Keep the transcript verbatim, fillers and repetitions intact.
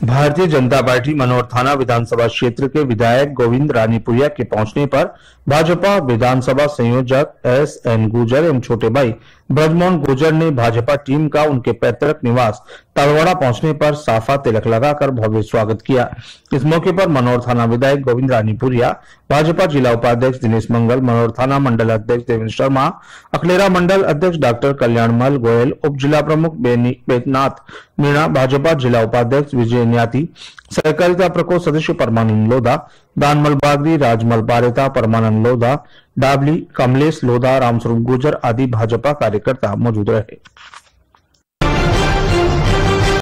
Bharatiya Janata party Manor थाना विधानसभा क्षेत्र के विधायक गोविंद रानीपुरिया के पहुंचने पर भाजपा विधानसभा संयोजक एस एन गुर्जर एवं छोटे भाई ब्रजमोहन गुर्जर ने भाजपा टीम का उनके पैतृक निवास तलवाड़ा पहुंचने पर साफा तिलक लगाकर भव्य स्वागत किया। इस मौके पर मनोर थाना विधायक गोविंद रानीपुरिया, भाजपा जिला उपाध्यक्ष दिनेश मंगल, मनोर थाना मंडल अध्यक्ष देवेंद्र शर्मा, अखलेरा मंडल अध्यक्ष डॉक्टर कल्याणमल गोयल, उप जिला प्रमुख बैद्यनाथ मीणा, भाजपा जिला उपाध्यक्ष विजय न्याती, सहकारिता प्रकोष्ठ सदस्य परमानंद लोधा, दानमल बागरी, राजमल पारेता, परमानंद लोधा, डाबली, कमलेश लोधा, रामस्वरूप गुर्जर आदि भाजपा कार्यकर्ता मौजूद रहे।